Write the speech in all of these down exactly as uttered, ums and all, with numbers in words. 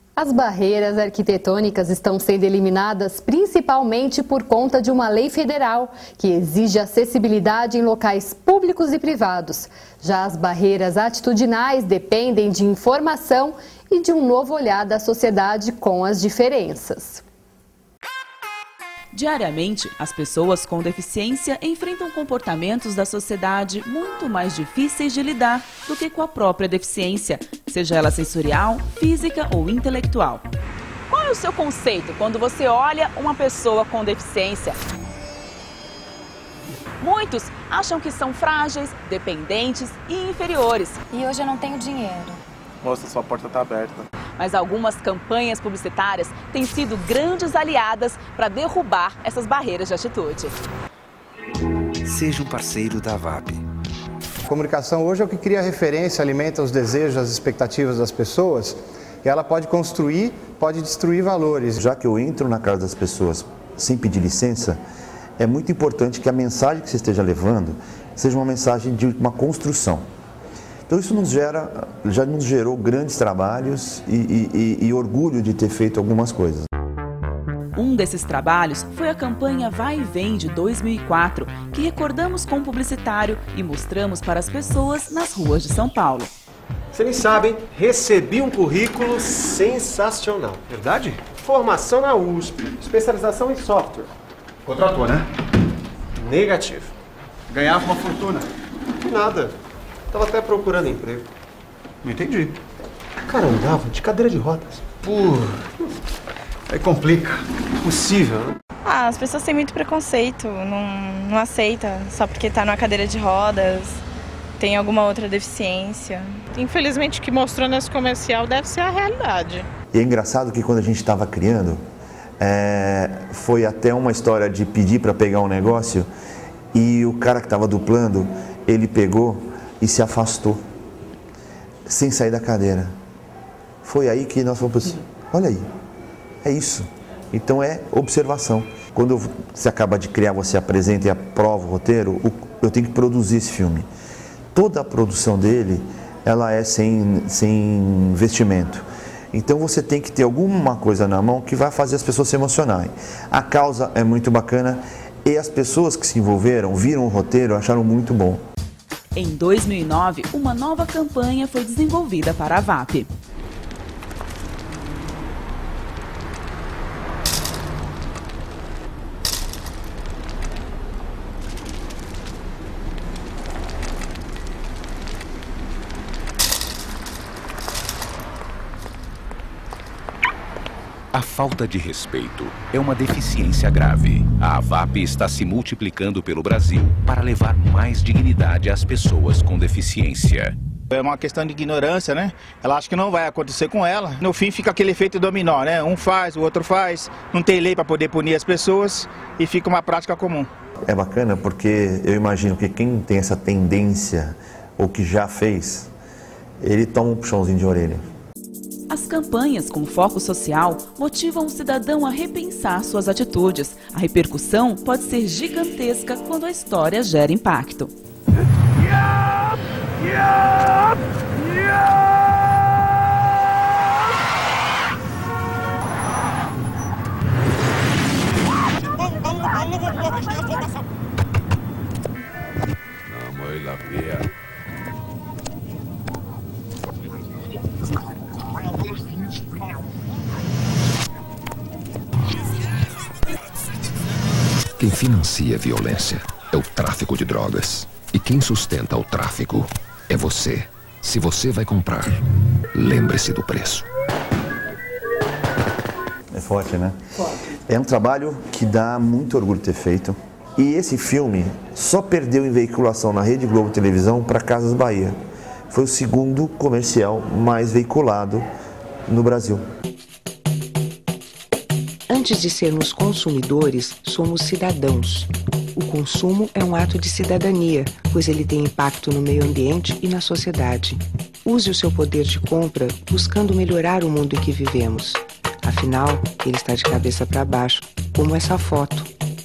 As barreiras arquitetônicas estão sendo eliminadas principalmente por conta de uma lei federal que exige acessibilidade em locais públicos e privados. Já as barreiras atitudinais dependem de informação e de um novo olhar da sociedade com as diferenças. Diariamente, as pessoas com deficiência enfrentam comportamentos da sociedade muito mais difíceis de lidar do que com a própria deficiência, seja ela sensorial, física ou intelectual. Qual é o seu conceito quando você olha uma pessoa com deficiência? Muitos acham que são frágeis, dependentes e inferiores. E hoje eu não tenho dinheiro. Moça, sua porta está aberta. Mas algumas campanhas publicitárias têm sido grandes aliadas para derrubar essas barreiras de atitude. Seja um parceiro da VAP. A comunicação hoje é o que cria referência, alimenta os desejos, as expectativas das pessoas. E ela pode construir, pode destruir valores. Já que eu entro na casa das pessoas sem pedir licença, é muito importante que a mensagem que você esteja levando seja uma mensagem de uma construção. Então isso nos gera, já nos gerou grandes trabalhos e, e, e, e orgulho de ter feito algumas coisas. Um desses trabalhos foi a campanha Vai e Vem de dois mil e quatro, que recordamos com o publicitário e mostramos para as pessoas nas ruas de São Paulo. Vocês sabem, recebi um currículo sensacional. Verdade? Formação na U S P, especialização em software. Contratou, né? Negativo. Ganhava uma fortuna. Nada. Tava até procurando emprego. Não entendi. O cara andava de cadeira de rodas. Pô, aí complica. Impossível, né? Ah, as pessoas têm muito preconceito, não, não aceita só porque tá numa cadeira de rodas, tem alguma outra deficiência. Infelizmente o que mostrou nesse comercial deve ser a realidade. E é engraçado que quando a gente estava criando, é, foi até uma história de pedir para pegar um negócio e o cara que estava duplando, ele pegou e se afastou, sem sair da cadeira. Foi aí que nós fomos, olha aí, é isso. Então é observação. Quando você acaba de criar, você apresenta e aprova o roteiro, eu tenho que produzir esse filme. Toda a produção dele, ela é sem, sem investimento. Então você tem que ter alguma coisa na mão que vai fazer as pessoas se emocionarem. A causa é muito bacana e as pessoas que se envolveram, viram o roteiro, acharam muito bom. Em dois mil e nove, uma nova campanha foi desenvolvida para a VAP. A falta de respeito é uma deficiência grave. A VAP está se multiplicando pelo Brasil para levar mais dignidade às pessoas com deficiência. É uma questão de ignorância, né? Ela acha que não vai acontecer com ela. No fim fica aquele efeito dominó, né? Um faz, o outro faz, não tem lei para poder punir as pessoas e fica uma prática comum. É bacana porque eu imagino que quem tem essa tendência ou que já fez, ele toma um puxãozinho de orelha. As campanhas com foco social motivam o cidadão a repensar suas atitudes. A repercussão pode ser gigantesca quando a história gera impacto. Quem financia a violência é o tráfico de drogas. E quem sustenta o tráfico é você. Se você vai comprar, lembre-se do preço. É forte, né? Forte. É um trabalho que dá muito orgulho ter feito. E esse filme só perdeu em veiculação na Rede Globo Televisão para Casas Bahia. Foi o segundo comercial mais veiculado no Brasil. Antes de sermos consumidores, somos cidadãos. O consumo é um ato de cidadania, pois ele tem impacto no meio ambiente e na sociedade. Use o seu poder de compra buscando melhorar o mundo em que vivemos. Afinal, ele está de cabeça para baixo, como essa foto.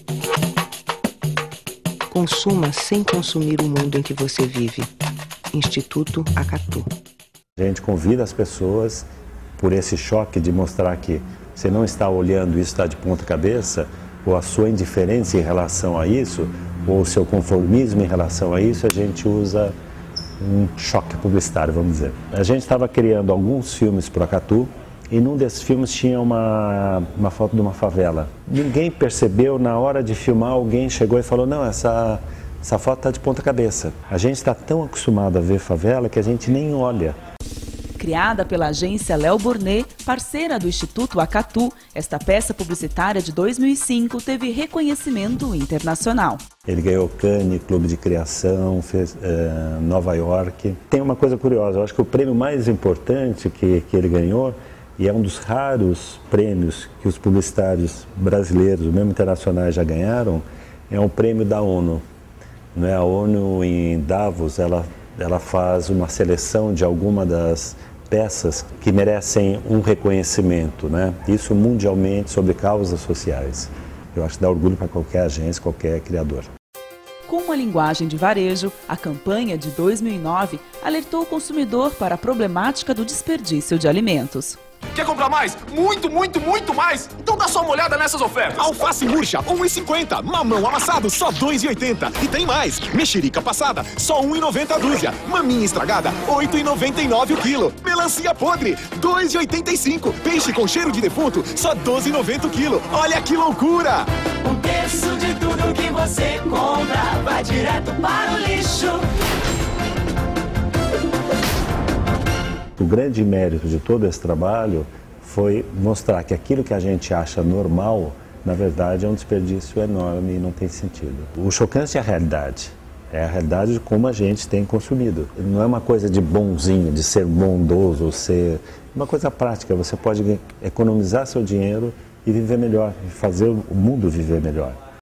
Consuma sem consumir o mundo em que você vive. Instituto Acatu. A gente convida as pessoas por esse choque de mostrar que você não está olhando isso, está de ponta cabeça, ou a sua indiferença em relação a isso, ou o seu conformismo em relação a isso, a gente usa um choque publicitário, vamos dizer. A gente estava criando alguns filmes para o Acatu, e num desses filmes tinha uma, uma foto de uma favela. Ninguém percebeu, na hora de filmar, alguém chegou e falou, não, essa, essa foto está de ponta cabeça. A gente está tão acostumado a ver favela que a gente nem olha. Criada pela agência Léo Burnet, parceira do Instituto Acatu, esta peça publicitária de dois mil e cinco teve reconhecimento internacional. Ele ganhou Cannes, Clube de Criação, fez uh, Nova York. Tem uma coisa curiosa, eu acho que o prêmio mais importante que, que ele ganhou, e é um dos raros prêmios que os publicitários brasileiros, mesmo internacionais, já ganharam, é um prêmio da ONU. Não é? A ONU em Davos, ela, ela faz uma seleção de alguma das peças que merecem um reconhecimento, né? Isso mundialmente sobre causas sociais. Eu acho que dá orgulho para qualquer agência, qualquer criador. Com uma linguagem de varejo, a campanha de dois mil e nove alertou o consumidor para a problemática do desperdício de alimentos. Quer comprar mais? Muito, muito, muito mais? Então dá só uma olhada nessas ofertas. Alface murcha, um real e cinquenta. Mamão amassado, só dois reais e oitenta. E tem mais. Mexerica passada, só um real e noventa a dúzia. Maminha estragada, oito reais e noventa e nove o quilo. Melancia podre, dois reais e oitenta e cinco. Peixe com cheiro de defunto, só doze reais e noventa o quilo. Olha que loucura! Um terço de tudo que você compra vai direto para o lixo. O grande mérito de todo esse trabalho foi mostrar que aquilo que a gente acha normal, na verdade, é um desperdício enorme e não tem sentido. O chocante é a realidade. É a realidade de como a gente tem consumido. Não é uma coisa de bonzinho, de ser bondoso, ser... É uma coisa prática. Você pode economizar seu dinheiro e viver melhor, e fazer o mundo viver melhor.